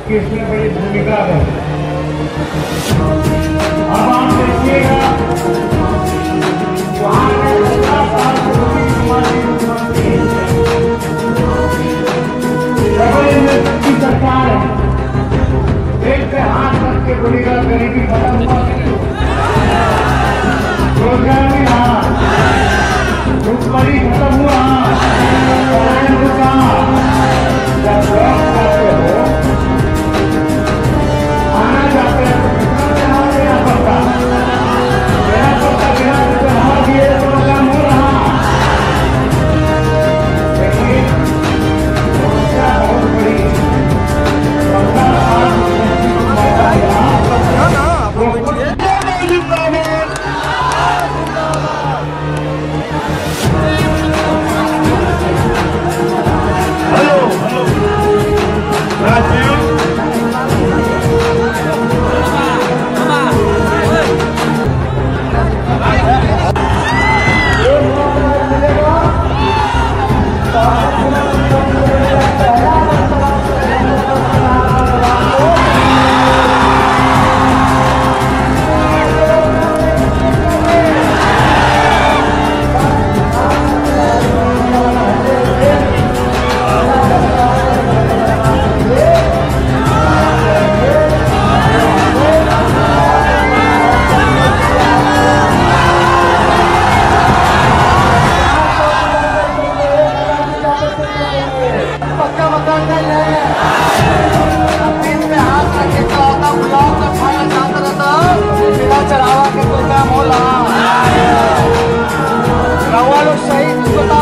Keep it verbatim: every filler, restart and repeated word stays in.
कि इसमें बड़ी भूमिका है। अब आप देखिएगा वहां के पंद्रह साल पूर्वी समाजी मुख्यमंत्री की सरकार है, एक से हाथ रख के बोलेगा गरीबी खत्म हुआ, रोजगार नहीं रहा, भूखमरी खत्म हुआ, जब ब्लॉक करते हो आना जाते हैं तो कितना चढ़ा देना पड़ता देना पड़ता बिना चढ़ा दिए तो काम हो रहा। देखिए समस्या बहुत बड़ी चलावा के कोई काम होला रउआ लोग सही